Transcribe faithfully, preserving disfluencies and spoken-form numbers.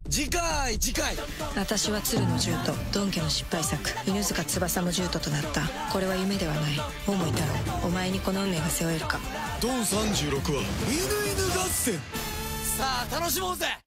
次回次回私は鶴の獣人ドン家の失敗作犬塚翼の獣人となった。これは夢ではない。桃井太郎、お前にこの運命が背負えるか。 ドンさんじゅうろくは犬犬合戦。さあ楽しもうぜ。